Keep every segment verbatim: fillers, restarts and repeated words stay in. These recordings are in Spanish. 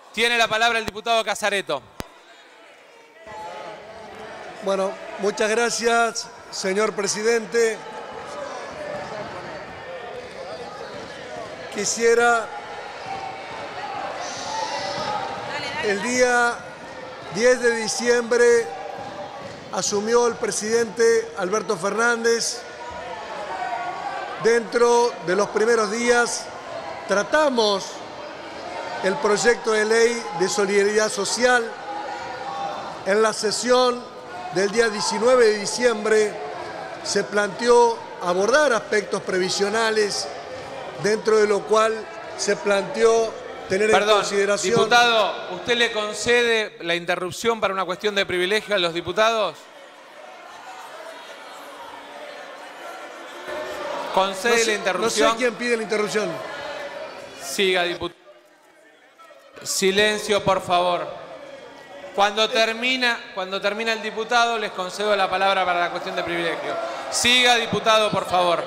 Tiene la palabra el diputado Casareto. Bueno, muchas gracias, señor presidente. Quisiera, el día diez de diciembre asumió el presidente Alberto Fernández. Dentro de los primeros días tratamos el proyecto de ley de solidaridad social. En la sesión del día diecinueve de diciembre se planteó abordar aspectos previsionales, dentro de lo cual se planteó tener Perdón, en consideración... Diputado, ¿usted le concede la interrupción para una cuestión de privilegio a los diputados? ¿Concede no sé, la interrupción? No sé quién pide la interrupción. Siga, diputado. Silencio, por favor. Cuando termina, cuando termina el diputado, les concedo la palabra para la cuestión de privilegio. Siga, diputado, por favor.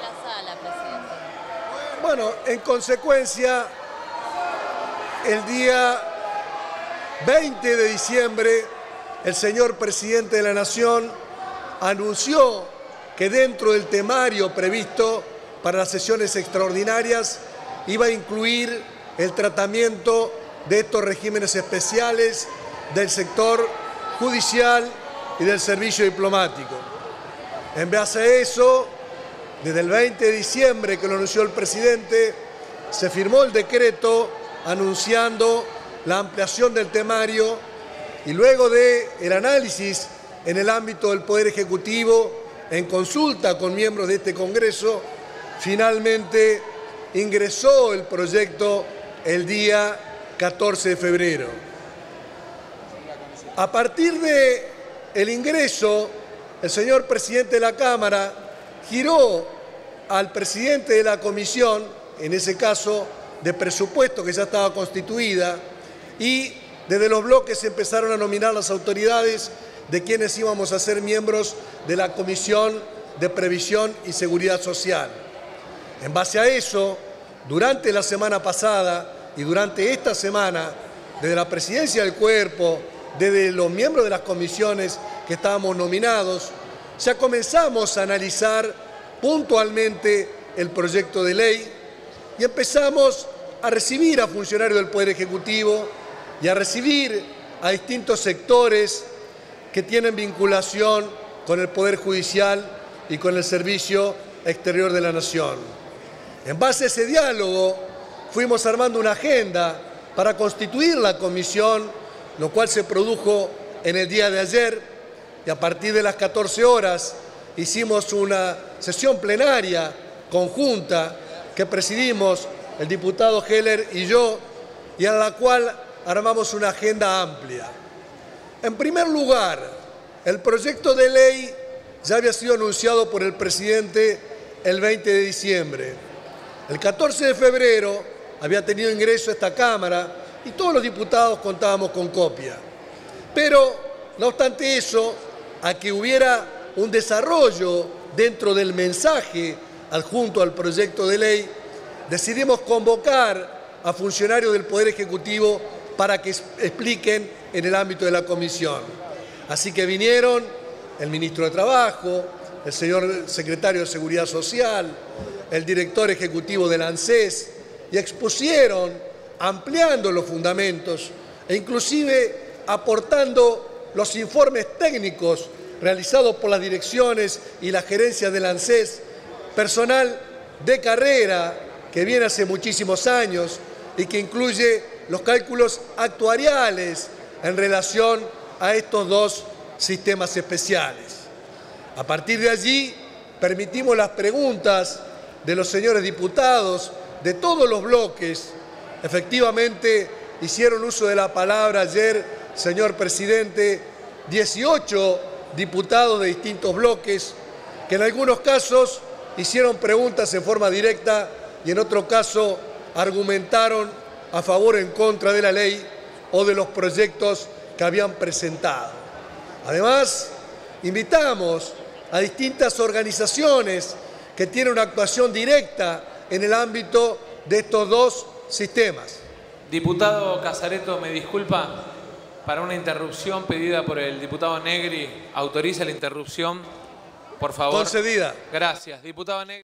Bueno, en consecuencia, el día veinte de diciembre, el señor presidente de la Nación anunció que dentro del temario previsto para las sesiones extraordinarias iba a incluir el tratamiento de estos regímenes especiales del sector judicial y del servicio diplomático. En base a eso, desde el veinte de diciembre que lo anunció el presidente, se firmó el decreto anunciando la ampliación del temario y luego del análisis en el ámbito del Poder Ejecutivo, en consulta con miembros de este Congreso, finalmente ingresó el proyecto el día catorce de febrero. A partir del ingreso, el señor presidente de la Cámara giró al presidente de la comisión, en ese caso de presupuesto que ya estaba constituida, y desde los bloques se empezaron a nominar las autoridades de quienes íbamos a ser miembros de la Comisión de Previsión y Seguridad Social. En base a eso, durante la semana pasada y durante esta semana, desde la presidencia del cuerpo, desde los miembros de las comisiones que estábamos nominados, ya comenzamos a analizar puntualmente el proyecto de ley y empezamos a recibir a funcionarios del Poder Ejecutivo y a recibir a distintos sectores que tienen vinculación con el Poder Judicial y con el Servicio Exterior de la Nación. En base a ese diálogo, fuimos armando una agenda para constituir la comisión, lo cual se produjo en el día de ayer, y a partir de las catorce horas hicimos una sesión plenaria conjunta que presidimos el diputado Heller y yo, y en la cual armamos una agenda amplia. En primer lugar, el proyecto de ley ya había sido anunciado por el presidente el veinte de diciembre. El catorce de febrero había tenido ingreso a esta Cámara y todos los diputados contábamos con copia. Pero, no obstante eso, a que hubiera un desarrollo dentro del mensaje adjunto al proyecto de ley, decidimos convocar a funcionarios del Poder Ejecutivo para que expliquen en el ámbito de la comisión. Así que vinieron el ministro de Trabajo, el señor secretario de Seguridad Social, el director ejecutivo del ANSES, y expusieron, ampliando los fundamentos e inclusive aportando los informes técnicos realizados por las direcciones y la gerencia del ANSES, personal de carrera que viene hace muchísimos años y que incluye los cálculos actuariales en relación a estos dos sistemas especiales. A partir de allí, permitimos las preguntas de los señores diputados de todos los bloques. Efectivamente, hicieron uso de la palabra ayer, señor presidente, dieciocho diputados de distintos bloques, que en algunos casos hicieron preguntas en forma directa y en otro caso argumentaron a favor o en contra de la ley o de los proyectos que habían presentado. Además, invitamos a distintas organizaciones que tienen una actuación directa en el ámbito de estos dos sistemas. Diputado Casareto, me disculpa, para una interrupción pedida por el diputado Negri. ¿Autoriza la interrupción? Por favor. Concedida. Gracias. Diputado Negri.